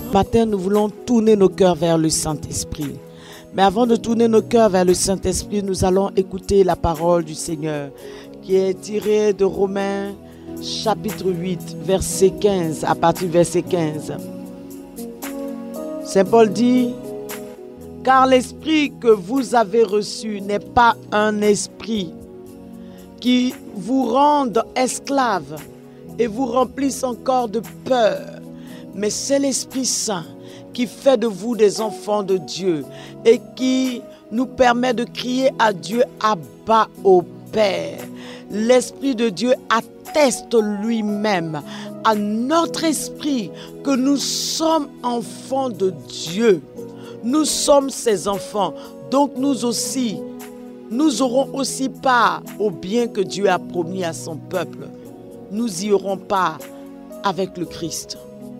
matin, nous voulons tourner nos cœurs vers le Saint-Esprit. Mais avant de tourner nos cœurs vers le Saint-Esprit, nous allons écouter la parole du Seigneur qui est tirée de Romains chapitre 8, verset 15, à partir du verset 15. Saint Paul dit: car l'esprit que vous avez reçu n'est pas un esprit qui vous rende esclave et vous remplisse encore de peur, mais c'est l'Esprit Saint qui fait de vous des enfants de Dieu et qui nous permet de crier à Dieu: Abba, au Père. L'Esprit de Dieu atteste lui-même à notre esprit que nous sommes enfants de Dieu. Nous sommes ses enfants, donc nous aurons aussi part au bien que Dieu a promis à son peuple. Nous y aurons part avec le Christ.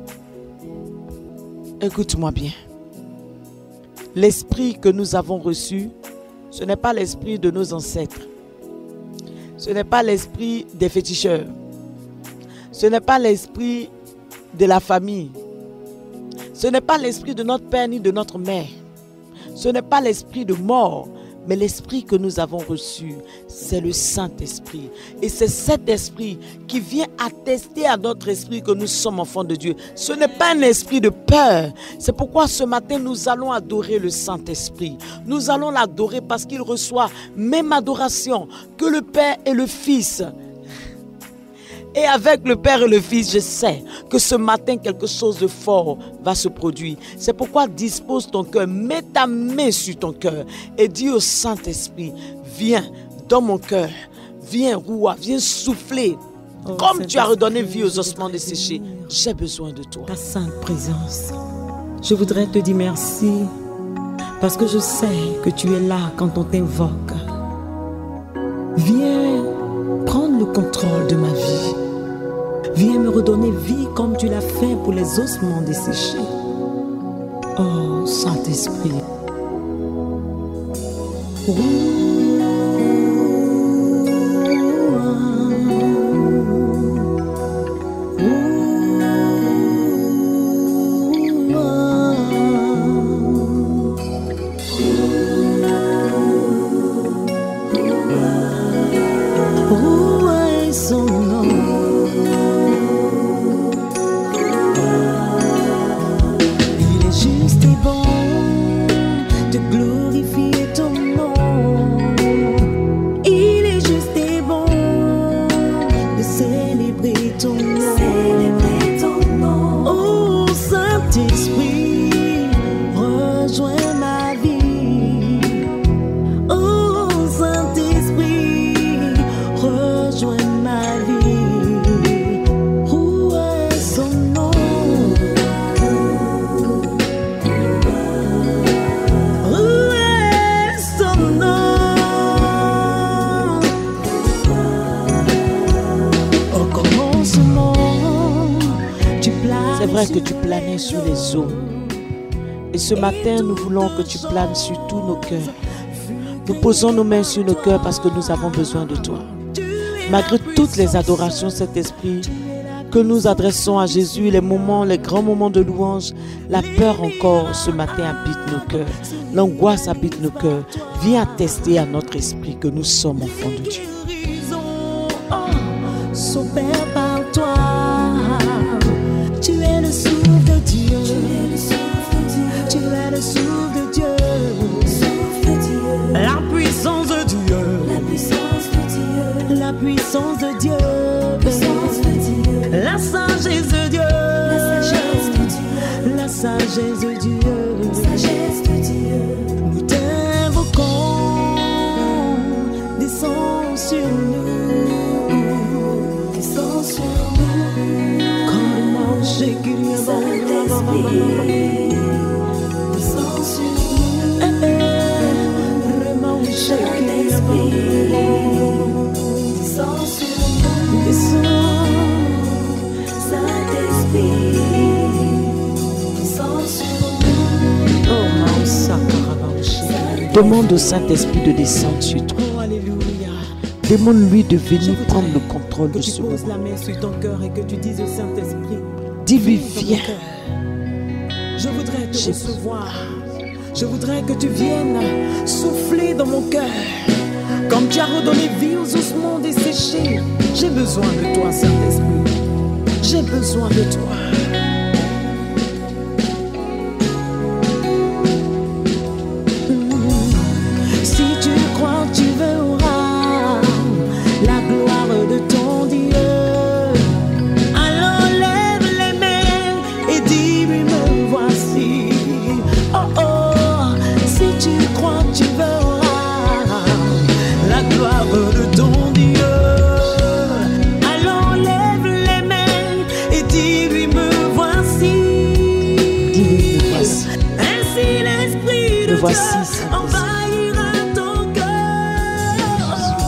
Écoute-moi bien. L'esprit que nous avons reçu, ce n'est pas l'esprit de nos ancêtres. Ce n'est pas l'esprit des féticheurs. Ce n'est pas l'esprit de la famille. Ce n'est pas l'esprit de notre père ni de notre mère. Ce n'est pas l'esprit de mort. Mais l'esprit que nous avons reçu, c'est le Saint-Esprit. Et c'est cet esprit qui vient attester à notre esprit que nous sommes enfants de Dieu. Ce n'est pas un esprit de peur. C'est pourquoi ce matin, nous allons adorer le Saint-Esprit. Nous allons l'adorer parce qu'il reçoit même adoration que le Père et le Fils. Et avec le Père et le Fils, je sais que ce matin, quelque chose de fort va se produire. C'est pourquoi dispose ton cœur, mets ta main sur ton cœur et dis au Saint-Esprit: viens dans mon cœur, viens Roua, viens souffler. Comme tu as redonné vie aux ossements desséchés, j'ai besoin de toi. Ta sainte présence, je voudrais te dire merci parce que je sais que tu es là quand on t'invoque. Viens prendre le contrôle de ma vie. Viens me redonner vie comme tu l'as fait pour les ossements desséchés. Oh, Saint-Esprit. Que tu planais sur les eaux. Et ce matin, nous voulons que tu planes sur tous nos cœurs. Nous posons nos mains sur nos cœurs parce que nous avons besoin de toi. Malgré toutes les adorations, cet esprit que nous adressons à Jésus, les grands moments de louange, la peur encore ce matin habite nos cœurs. L'angoisse habite nos cœurs. Viens attester à notre esprit que nous sommes enfants de Dieu. Tu es le souffle de Dieu. Tu es le souffle de Dieu. La puissance de Dieu. La puissance de Dieu. La sagesse de Dieu. La sagesse de Dieu. Nous t'invoquons. Descends sur nous. Descends sur nous. Saint-Esprit, descends sur nous. Saint-Esprit, descends sur nous. Saint-Esprit, descends sur nous. Demande au Saint-Esprit de descendre sur toi. Demande-lui de venir prendre le contrôle de ce moment. La main sur ton cœur et que tu dises au Saint-Esprit: dis-lui, viens. Je voudrais te recevoir. Je voudrais que tu viennes souffler dans mon cœur. Comme tu as redonné vie aux ossements desséchés. J'ai besoin de toi, Saint-Esprit. J'ai besoin de toi. Si tu crois, tu verras la gloire de ton Dieu. Alors lève les mains et dis-lui, me voici. Oh oh, si tu crois, tu verras la gloire de ton Dieu. Alors lève les mains et dis-lui, me voici. Dis-lui, me voici. Ainsi l'Esprit de Me voici, Dieu Saint-Esprit. envahira ton cœur.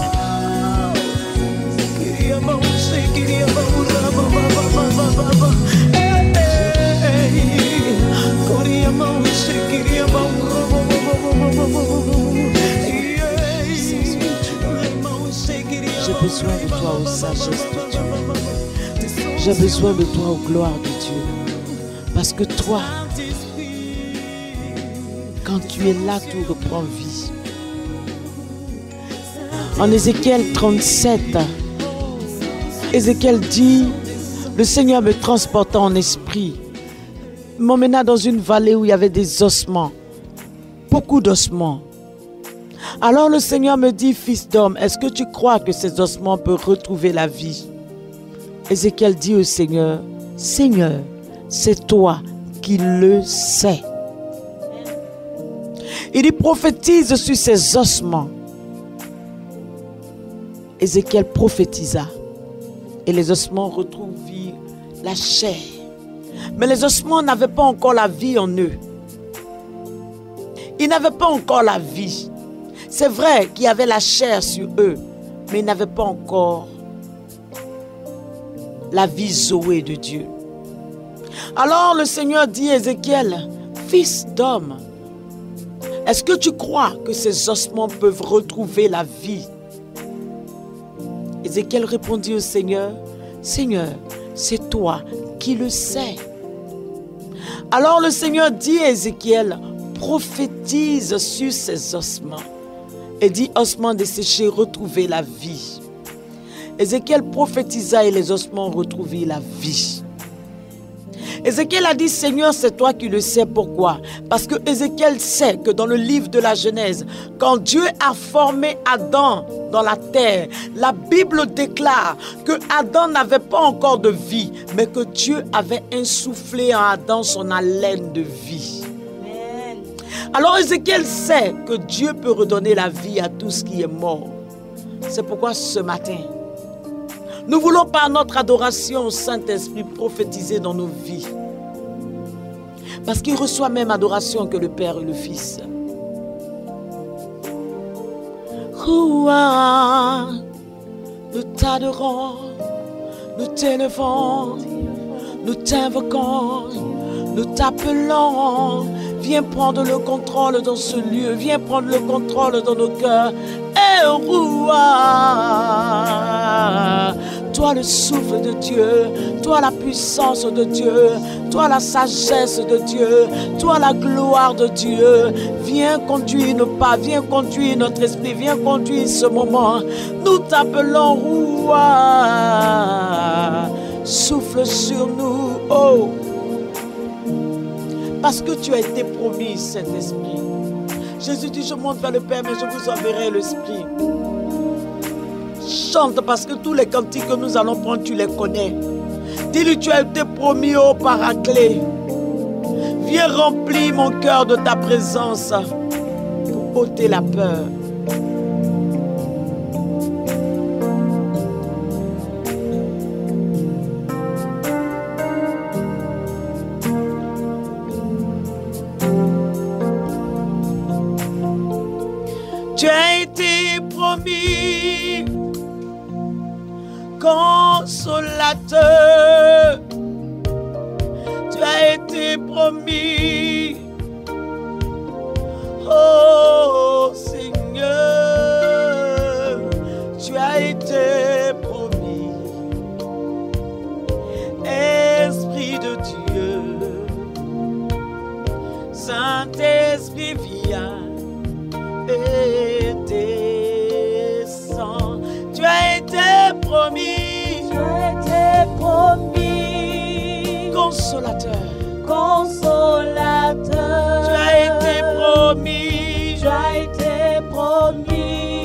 J'ai besoin de toi, ô sagesse de Dieu. J'ai besoin de toi, ô gloire de Dieu. Parce que toi, quand tu es là, tout reprend vie. En Ézéchiel 37, Ézéchiel dit, le Seigneur me transporta en esprit, m'emmena dans une vallée où il y avait des ossements, beaucoup d'ossements. Alors le Seigneur me dit, fils d'homme, est-ce que tu crois que ces ossements peuvent retrouver la vie? Ézéchiel dit au Seigneur, Seigneur, c'est toi qui le sais. Il y prophétise sur ces ossements. Ézéchiel prophétisa et les ossements retrouvent vie, la chair. Mais les ossements n'avaient pas encore la vie en eux. Ils n'avaient pas encore la vie. C'est vrai qu'il y avait la chair sur eux, mais ils n'avaient pas encore la vie Zoé de Dieu. Alors le Seigneur dit à Ézéchiel, fils d'homme, est-ce que tu crois que ces ossements peuvent retrouver la vie? Ézéchiel répondit au Seigneur, Seigneur, c'est toi qui le sais. Alors le Seigneur dit à Ézéchiel, prophétise sur ces ossements. Et dit, ossements desséchés, retrouvez la vie. Ézéchiel prophétisa et les ossements retrouvaient la vie. Ézéchiel a dit, Seigneur, c'est toi qui le sais. Pourquoi? Parce que Ézéchiel sait que dans le livre de la Genèse, quand Dieu a formé Adam dans la terre, la Bible déclare que Adam n'avait pas encore de vie, mais que Dieu avait insufflé en Adam son haleine de vie. Alors Ézéchiel sait que Dieu peut redonner la vie à tout ce qui est mort. C'est pourquoi ce matin, nous voulons par notre adoration au Saint-Esprit prophétiser dans nos vies. Parce qu'il reçoit même adoration que le Père et le Fils. Ouah, nous t'adorons, nous t'élevons, nous t'invoquons, nous t'appelons. Viens prendre le contrôle dans ce lieu. Viens prendre le contrôle dans nos cœurs. Et Roi, toi le souffle de Dieu, toi la puissance de Dieu, toi la sagesse de Dieu, toi la gloire de Dieu. Viens conduire nos pas, viens conduire notre esprit, viens conduire ce moment. Nous t'appelons Roi. Souffle sur nous, oh. Parce que tu as été promis, Saint-Esprit. Jésus dit, je monte vers le Père, mais je vous enverrai l'Esprit. Chante parce que tous les cantiques que nous allons prendre, tu les connais. Dis-lui, tu as été promis au Paraclet. Viens remplir mon cœur de ta présence pour ôter la peur. Tu as été promis, consolateur. Tu as été promis, oh Seigneur. Tu as été promis, Esprit de Dieu. consolateur. Tu as été promis. Tu as été promis.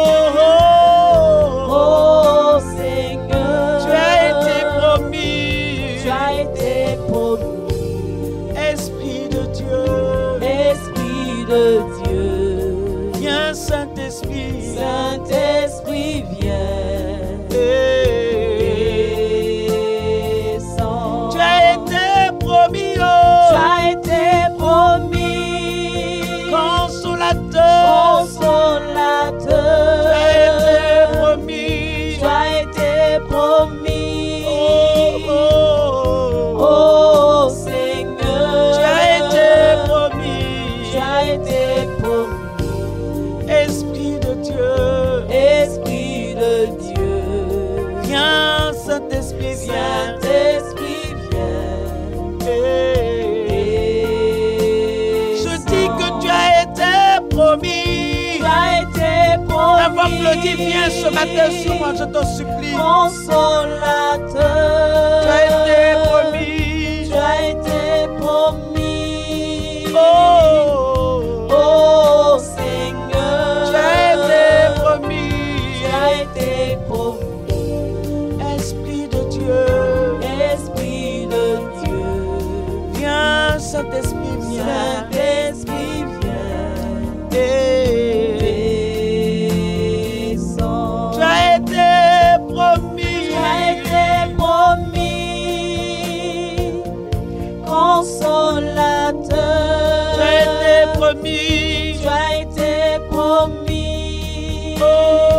Oh, Seigneur. tu as été promis. Tu as été promis. Esprit de Dieu. Esprit de Dieu. Viens, Saint-Esprit. Saint-Esprit, viens. Descends. Tu as été promis, Tu oh, as été promis. consolateur. Consolateur. Tu as été promis. Tu as été promis. Oh, oh, Oh Seigneur. tu as été promis. Tu as été promis. Esprit de Dieu. Esprit de Dieu. Viens, Saint-Esprit, viens. Saint-Esprit, viens. Je dis que tu as été promis. Tu as été promis. La voix me le dit, viens ce matin sur moi, je te supplie. Consolateur. Tu as été promis. Tu as été promis. Oh, Oh Seigneur. tu as été promis. Tu as été promis. Esprit de Dieu. Esprit de Dieu. Viens, Saint-Esprit, viens. Saint-Esprit, viens. Descends. Tu as été promis. Tu as été promis. Consolateur. Tu as été promis. Tu as été promis. Oh,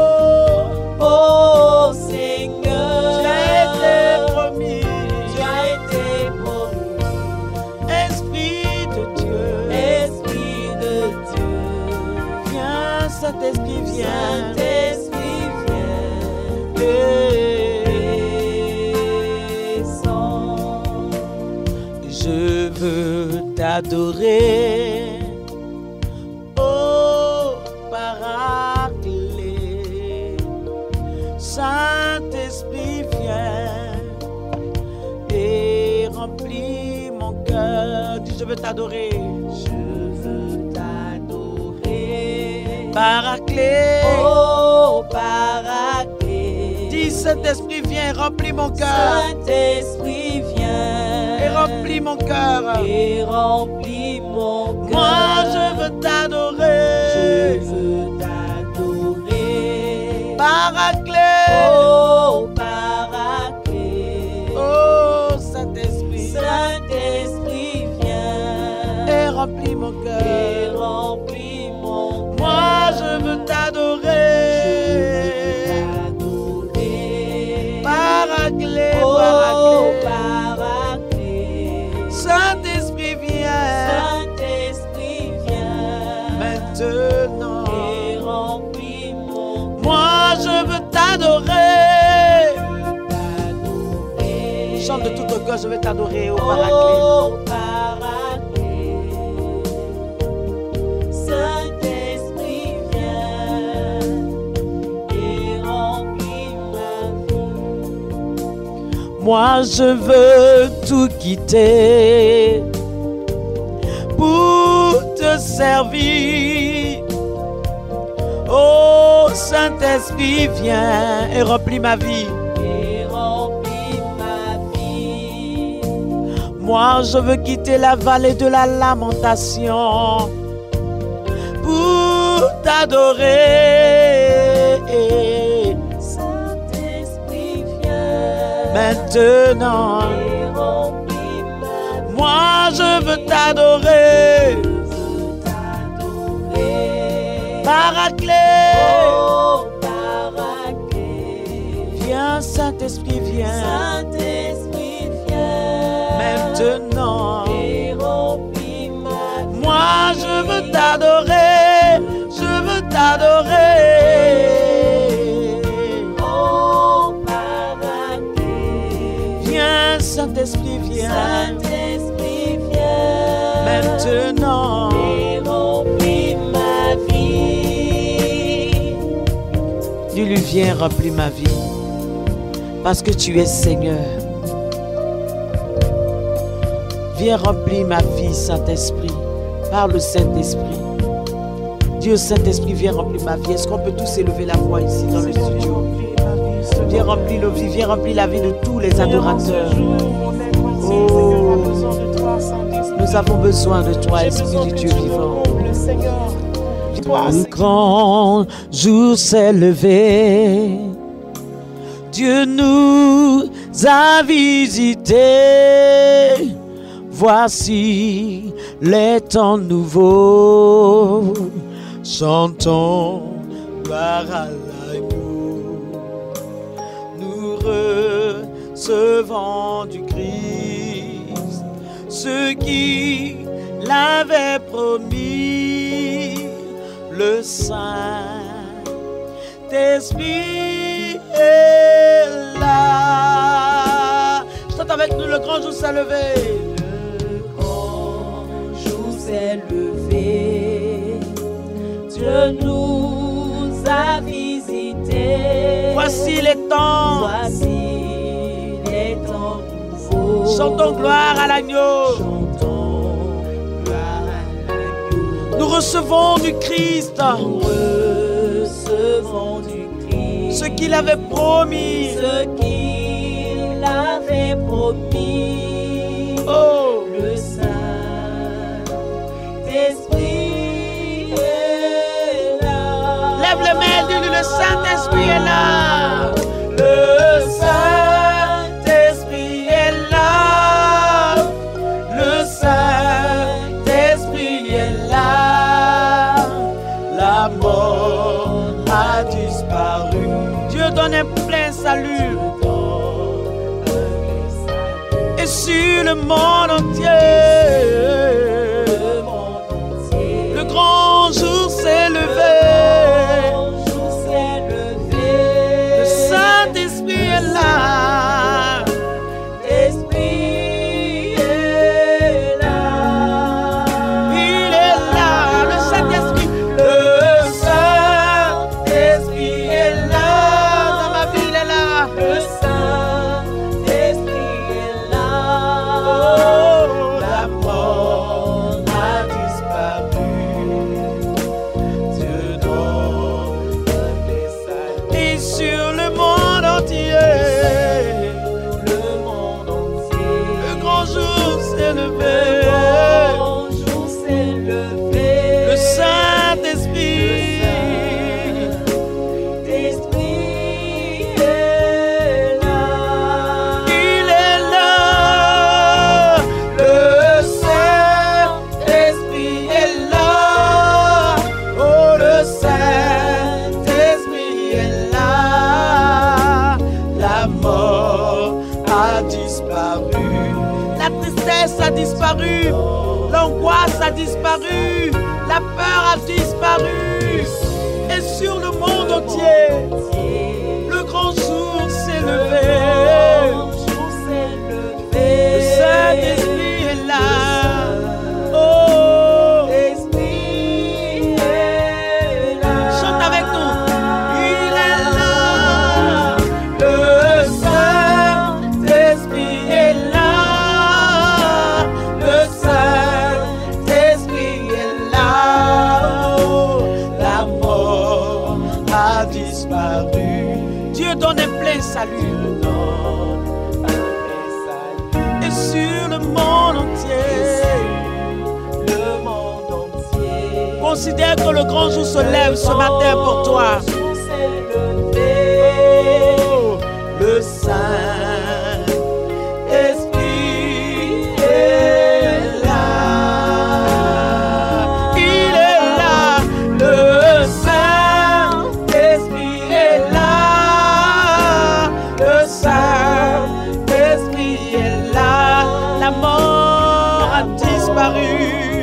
Oh Seigneur. tu as été promis. Tu as été promis. Esprit de Dieu. Esprit de Dieu. Viens, Saint-Esprit, viens. Saint-Esprit, viens. Descends. Je veux t'adorer, oh Paraclet. Saint-Esprit, viens et remplis mon cœur. Dis, je veux t'adorer. Je veux t'adorer. Paraclet. Oh Paraclet. Dis, Saint-Esprit, viens, remplis mon cœur. Saint-Esprit, viens. Et remplis mon cœur. Et remplis mon cœur. Moi, je veux t'adorer. Je veux t'adorer. Paraclet. Oh Paraclet. Oh, Saint-Esprit. Saint-Esprit, viens. Et remplis mon Et cœur. remplis mon cœur. Moi, je veux t'adorer. Paraclet, Oh Paraclet. Paraclet. Saint-Esprit, viens. Saint-Esprit, viens. Maintenant. Et remplis mon cœur. Moi, je veux t'adorer. T'adorer. Chante de tout ton cœur, je veux t'adorer, oh Paraclet. Oh Paraclet. Saint-Esprit, viens. Et remplis ma vie. Moi, je veux tout quitter pour te servir. Oh, Saint-Esprit, viens et remplis ma vie. Et remplis ma vie. Moi, je veux quitter la vallée de la lamentation pour t'adorer. Saint-Esprit, viens. Maintenant, Et remplis ma vie. moi, je veux t'adorer. Je veux t'adorer. Paraclet. Oh Paraclet. Viens, Saint-Esprit, viens. Saint-Esprit, viens. Maintenant, Et remplis ma vie. moi, je veux t'adorer. Je veux t'adorer. Oh Paraclet. Viens, Saint-Esprit, viens. Saint-Esprit, viens. Maintenant, Et remplis ma vie. dis-lui, viens, remplis ma vie. Parce que tu es Seigneur. Viens remplir ma vie, Saint-Esprit, par le Saint-Esprit. Dieu Saint-Esprit, viens remplir ma vie. Est-ce qu'on peut tous élever la voix ici dans le studio? Viens remplir nos vies, viens remplir la vie de tous les adorateurs. Oh, nous avons besoin de toi, Esprit du Dieu vivant. Le grand jour s'est levé. Dieu nous a visités. Voici les temps nouveaux. Chantons gloire à l'agneau. Nous recevons du Christ ce qui l'avait promis. Le Saint-Esprit est là. Chante avec nous, le grand jour s'est levé. Le grand jour s'est levé. Dieu nous a visités. Voici les temps. Voici les temps nouveaux. Chantons gloire à l'agneau. Chantons gloire à l'agneau. Nous recevons du Christ. Nous recevons du Christ. Ce qu'il avait promis. Ce qu'il avait promis. Oh, le Saint-Esprit est là. lève les mains, dis-lui, le Saint-Esprit est là. Le Saint-Esprit est là. Le Saint-Esprit est là. La mort a disparu. Dieu donne un plein salut. Et sur le monde entier, le grand jour s'est levé. Le Saint-Esprit est là. Esprit est là. Il est là, le Saint-Esprit. Le Saint-Esprit est là. Dans ma vie, il est là. Le Saint-Esprit est là. Oh, la mort a disparu. Dieu donne les saluts. Et sur le monde entier, Le monde entier. le grand jour s'est levé. Le grand jour s'est levé. Le Saint-Esprit. L'Esprit est là. Il est là. Le Saint-Esprit est là. Oh, le Saint-Esprit est là. La mort a disparu. La tristesse a disparu. L'angoisse a disparu. La peur a disparu. Et sur le monde entier, le grand jour s'est levé. Le Saint-Esprit est là. Oh, L'Esprit est là. chante avec nous. Il est là. Le Saint-Esprit est là. Le Saint-Esprit est là. Oh, la mort a disparu. Dieu donne un plein salut. Et sur le monde entier, Le monde entier. considère que le grand jour se lève ce matin pour toi. Le jour s'est levé. Oh, le Saint-Esprit est là. Il est là. Le Saint-Esprit est là. Le Saint-Esprit est là. La mort a disparu.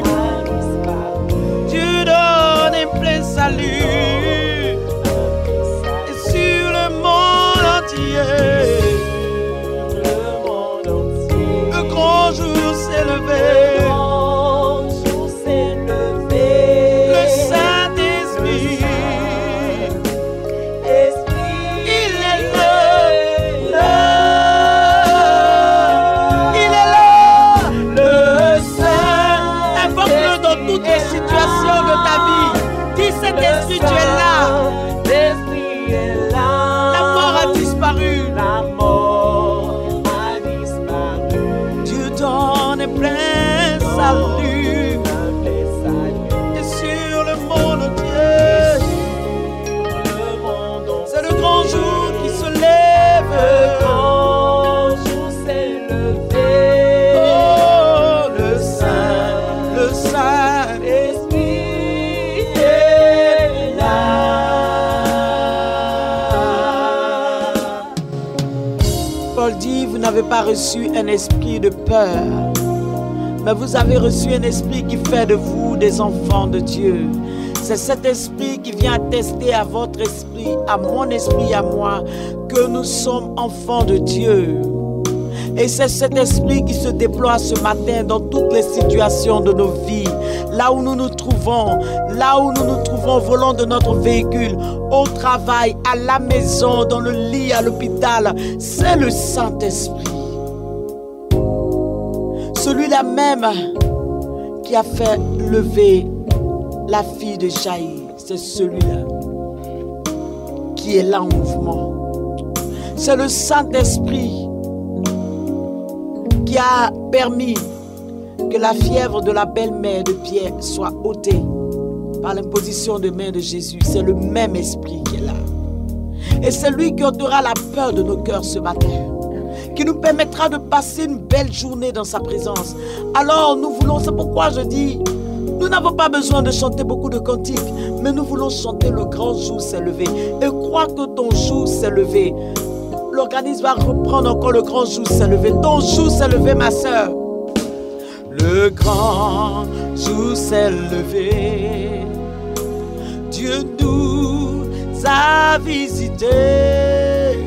Dieu donne un plein salut. Et sur le monde entier, Le monde entier. le grand jour s'est Le levé. grand jour s'est levé. Le Saint-Esprit, Esprit il est là. Il est là. Le Saint-Esprit, tu es là. Saint-Esprit est là. La mort a disparu. La mort a disparu. Dieu donne un plein salut. Et sur le monde entier. C'est le grand jour qui se lève. Le grand jour s'est levé. Oh, le Saint Esprit est là. Paul dit, vous n'avez pas reçu un esprit de peur, mais vous avez reçu un esprit qui fait de vous des enfants de Dieu. C'est cet esprit qui vient attester à votre esprit, à mon esprit, à moi, que nous sommes enfants de Dieu. Et c'est cet esprit qui se déploie ce matin dans toutes les situations de nos vies. Là où nous nous trouvons, au volant de notre véhicule, au travail, à la maison, dans le lit, à l'hôpital. C'est le Saint-Esprit. Celui-là même qui a fait lever la fille de Jaïr. C'est celui-là qui est là en mouvement. C'est le Saint-Esprit qui a permis que la fièvre de la belle-mère de Pierre soit ôtée par l'imposition de main de Jésus. C'est le même esprit qui est là. Et c'est lui qui ôtera la peur de nos cœurs ce matin, qui nous permettra de passer une belle journée dans sa présence. Alors nous voulons, c'est pourquoi je dis, nous n'avons pas besoin de chanter beaucoup de cantiques, mais nous voulons chanter le grand jour s'est levé. Et crois que ton jour s'est levé. L'organisme va reprendre encore le grand jour s'est levé. Ton jour s'est levé, ma soeur. Le grand jour s'est levé. Dieu nous a visités.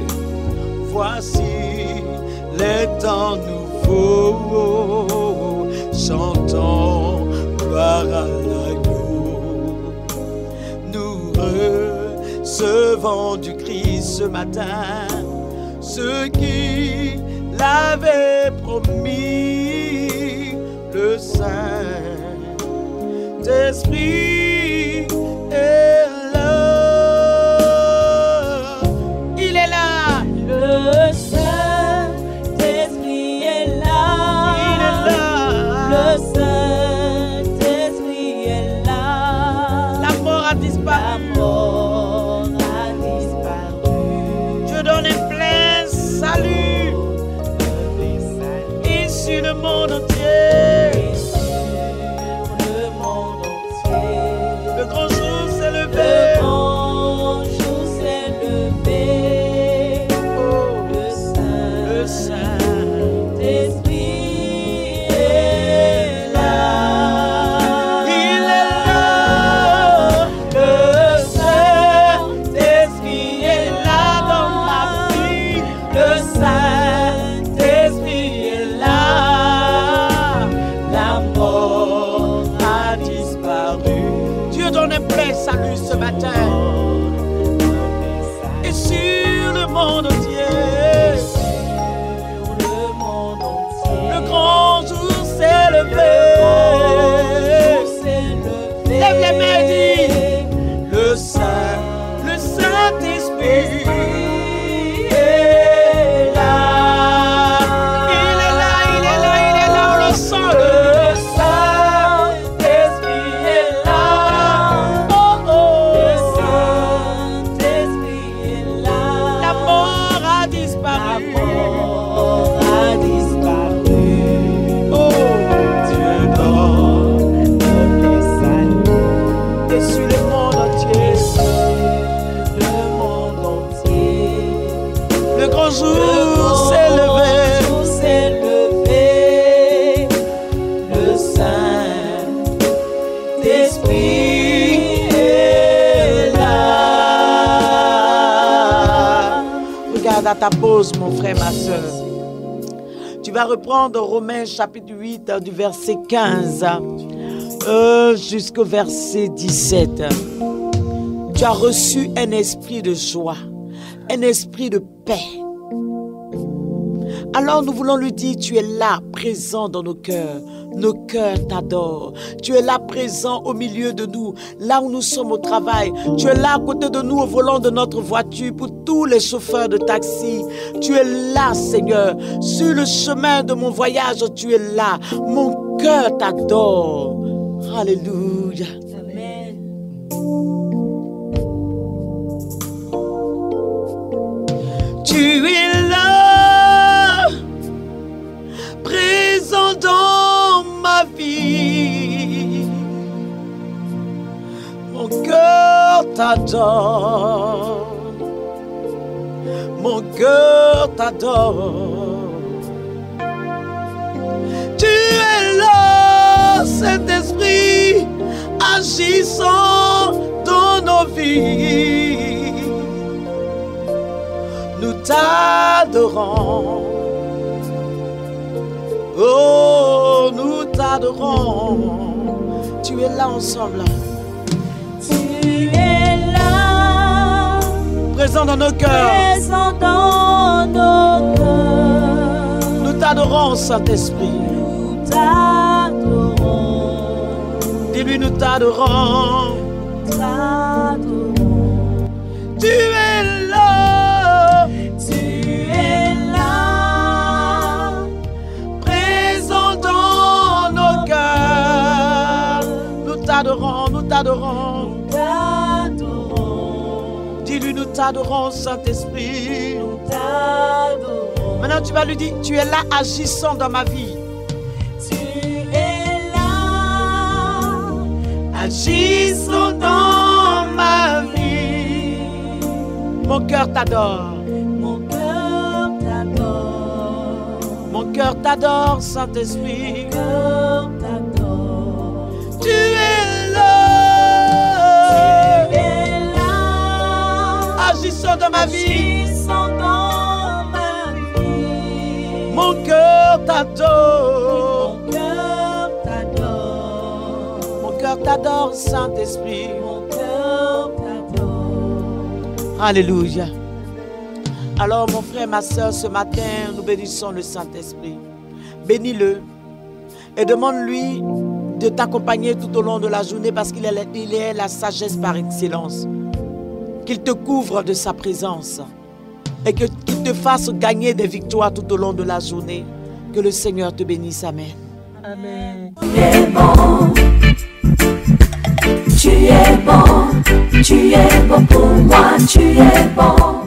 Voici les temps nouveaux. Chantons gloire à l'agneau. Nous recevons du Christ ce matin ce qui l'avait promis, le Saint-Esprit est là. Il est là. Le Saint-Esprit est là. Il est là. Le Saint-Esprit est là. La mort a disparu. La mort a disparu. Dieu donne un plein salut. Et sur le monde entier. Et sur le monde entier. Le grand jour s'est levé. Le grand jour s'est levé. Le Saint-Esprit est là. Il est là. Le Saint-Esprit est là dans ma vie. Le Saint-Esprit est là. La mort a disparu. Dieu donne un plein salut ce matin. Et sur le monde entier. Le monde entier. Le grand jour s'est levé. Lève les mains et dis, le Saint-Esprit est là. Il est là, il est là, il est là, on le sent. Le Saint-Esprit est là. Oh oh. Le Saint-Esprit est là. La mort a La disparu. mort a disparu. Oh, Dieu donne le salut. et sur le monde entier. Le monde entier. Le grand Le jour s'est levé. jour s'est levé. Le Saint-Esprit est là. Regarde à ta pause, mon frère, ma soeur. Tu vas reprendre Romains chapitre 8 du verset 15 jusqu'au verset 17. Tu as reçu un esprit de joie, un esprit de paix. Alors nous voulons lui dire, tu es là, présent dans nos cœurs. Nos cœurs t'adorent. Tu es là présent au milieu de nous, là où nous sommes au travail. Tu es là à côté de nous au volant de notre voiture pour tous les chauffeurs de taxi. Tu es là, Seigneur. Sur le chemin de mon voyage, tu es là. Mon cœur t'adore. Alléluia. Amen. Tu es là, présent dans ma vie. Mon cœur t'adore. Mon cœur t'adore. Tu es là, Saint-Esprit, agissant dans nos vies. Nous t'adorons. Oh, nous t'adorons. Tu es là ensemble. Tu es là, Présent dans nos cœurs. présent dans nos cœurs. Nous t'adorons, Saint-Esprit. Nous t'adorons. Dis-lui, nous t'adorons. T'adorons. Tu es là, Tu es là, présent dans nos cœurs. Nous t'adorons, nous t'adorons. t'adorons. Dis-lui, nous t'adorons, Saint-Esprit. Nous t'adorons. Maintenant, tu vas lui dire, tu es là agissant dans ma vie. Tu es là, Agissant dans ma vie. Mon cœur t'adore. mon cœur t'adore. Mon cœur t'adore, Saint-Esprit. Mon cœur t'adore. Tu es là, Tu es là, agissant dans ma vie. agissant dans ma vie. Mon cœur t'adore. Mon cœur t'adore. Mon cœur t'adore, Saint-Esprit. Mon cœur t'adore. Alléluia. Alors, mon frère, ma soeur, ce matin, nous bénissons le Saint-Esprit. Bénis-le et demande-lui de t'accompagner tout au long de la journée parce qu'il est la sagesse par excellence. Qu'il te couvre de sa présence et qu'il te fasse gagner des victoires tout au long de la journée. Que le Seigneur te bénisse. Amen. Amen. Tu es bon pour moi, tu es bon.